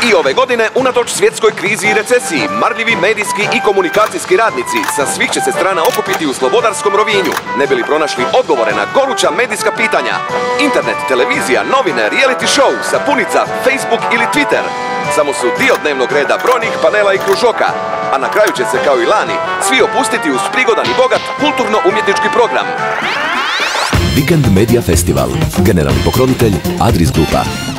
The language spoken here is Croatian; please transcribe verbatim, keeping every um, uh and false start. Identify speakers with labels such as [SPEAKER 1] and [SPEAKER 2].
[SPEAKER 1] I ove godine, unatoč svjetskoj krizi i recesiji, marljivi medijski i komunikacijski radnici sa svih će se strana okupiti u Slobodarskom Rovinju, ne bi li pronašli odgovore na goruća medijska pitanja. Internet, televizija, novine, reality show, sapunica, Facebook ili Twitter samo su dio dnevnog reda brojnih panela i kružoka, a na kraju će se, kao i lani, svi opustiti uz prigodan i bogat kulturno-umjetnički program.
[SPEAKER 2] Vikend Media Festival. Generalni pokrovitelj Adris Grupa.